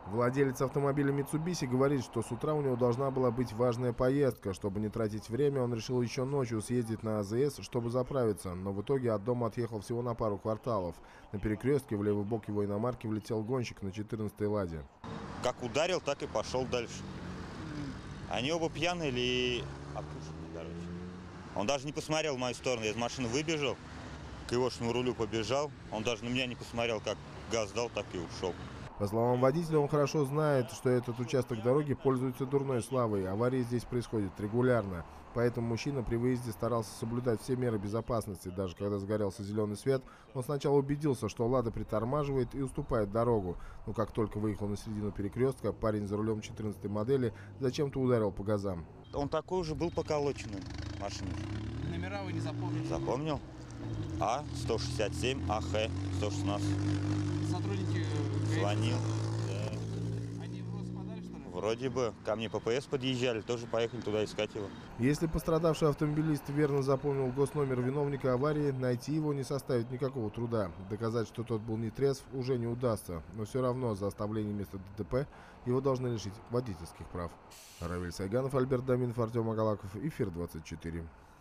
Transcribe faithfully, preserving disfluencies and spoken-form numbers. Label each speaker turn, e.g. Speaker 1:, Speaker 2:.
Speaker 1: Владелец автомобиля Mitsubishi говорит, что с утра у него должна была быть важная поездка. Чтобы не тратить время, он решил еще ночью съездить на АЗС, чтобы заправиться, но в итоге от дома отъехал всего на пару кварталов. На перекрестке в левый бок его иномарки влетел гонщик на четырнадцатой «Ладе».
Speaker 2: Как ударил, так и пошел дальше. Они оба пьяные или опущенные, короче. Он даже не посмотрел в мою сторону, я из машины выбежал, к его рулю побежал. Он даже на меня не посмотрел, как газ дал, так и ушел.
Speaker 1: По словам водителя, он хорошо знает, что этот участок дороги пользуется дурной славой. Аварии здесь происходят регулярно. Поэтому мужчина при выезде старался соблюдать все меры безопасности. Даже когда загорелся зеленый свет, он сначала убедился, что «Лада» притормаживает и уступает дорогу. Но как только выехал на середину перекрестка, парень за рулем четырнадцатой модели зачем-то ударил по газам.
Speaker 2: Он такой уже был поколоченный машиной.
Speaker 3: Номера вы не запомнили?
Speaker 2: Запомнил. А сто шестьдесят семь, АХ сто шестнадцать.
Speaker 3: Сотрудники
Speaker 2: Звонил. Да.
Speaker 3: Они вроде подали, что ли?
Speaker 2: Вроде бы. Ко мне ППС подъезжали, тоже поехали туда искать его.
Speaker 1: Если пострадавший автомобилист верно запомнил госномер виновника аварии, найти его не составит никакого труда. Доказать, что тот был не трезв, уже не удастся. Но все равно за оставление места ДТП его должны лишить водительских прав. Равиль Сайганов, Альберт Доминов, Артем Агалаков, Эфир двадцать четыре.